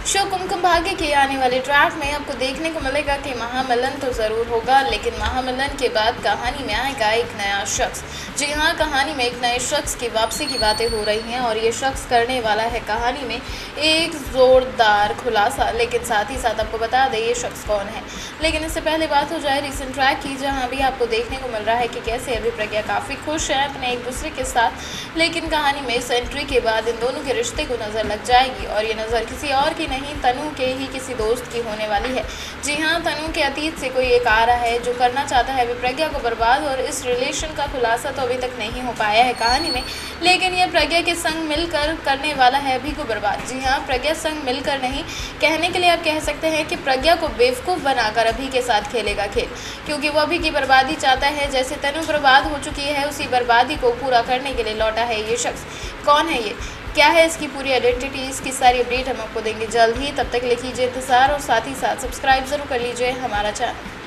Show Kumkum Bhagya के आने वाले ट्रैक में आपको देखने को मिलेगा कि महामिलन तो ज़रूर होगा, लेकिन महामिलन के बाद कहानी में आएगा एक नया शख्स। जी हाँ, कहानी में एक नए शख्स की वापसी की बातें हो रही हैं और ये शख्स करने वाला है कहानी में एक ज़ोरदार खुलासा। लेकिन साथ ही साथ आपको बता दें ये शख्स कौन है। लेकिन इससे पहले बात हो जाए रिसेंट ट्रैक की, जहाँ भी आपको देखने को मिल रहा है कि कैसे अभी प्रज्ञा काफ़ी खुश है अपने एक दूसरे के साथ। लेकिन कहानी में इस एंट्री के बाद इन दोनों के रिश्ते को नज़र लग जाएगी और ये नज़र किसी और की नहीं, तनु के ही किसी दोस्त की होने वाली है। जी हाँ, तनु के अतीत से कोई एक आ रहा है जो करना चाहता है अभी प्रज्ञा को बर्बाद, और इस रिलेशन का खुलासा तो अभी तक नहीं हो पाया है कहानी में, लेकिन ये प्रज्ञा के संग मिलकर करने वाला है अभी को बर्बाद। जी हाँ, प्रज्ञा संग मिलकर नहीं, कहने के लिए आप कह सकते हैं कि प्रज्ञा को बेवकूफ़ बनाकर अभी के साथ खेलेगा खेल, क्योंकि वो अभी की बर्बादी चाहता है। जैसे तनु बर्बाद हो चुकी है, उसी बर्बादी को पूरा करने के लिए लौटा है ये शख्स। कौन है ये, क्या है इसकी पूरी आइडेंटिटी, इसकी सारी अपडेट हम आपको देंगे जल्द ही। तब तक लिखिए इंतज़ार और साथ ही साथ सब्सक्राइब ज़रूर कर लीजिए हमारा चैनल।